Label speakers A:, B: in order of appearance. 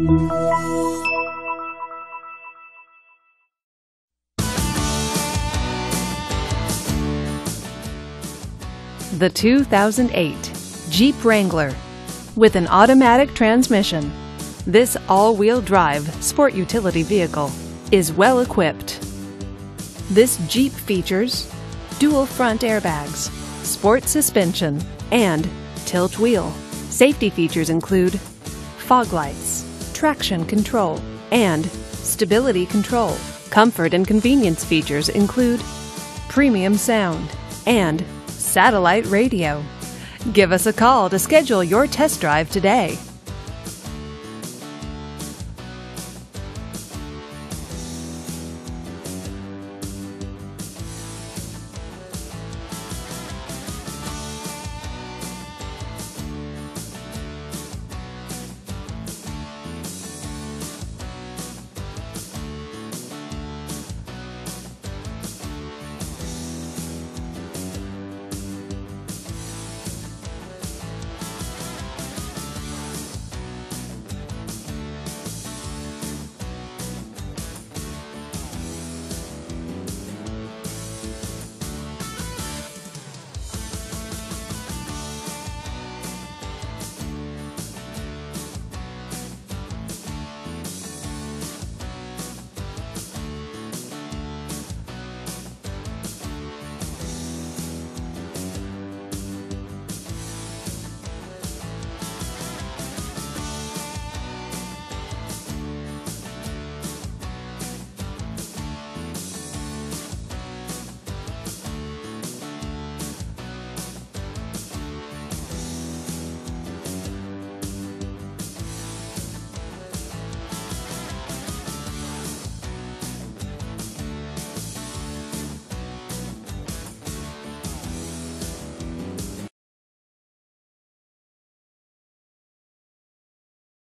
A: The 2008 Jeep Wrangler. With an automatic transmission, this all-wheel drive sport utility vehicle is well equipped. This Jeep features dual front airbags, sport suspension, and tilt wheel. Safety features include fog lights, traction control, and stability control. Comfort and convenience features include premium sound and satellite radio. Give us a call to schedule your test drive today.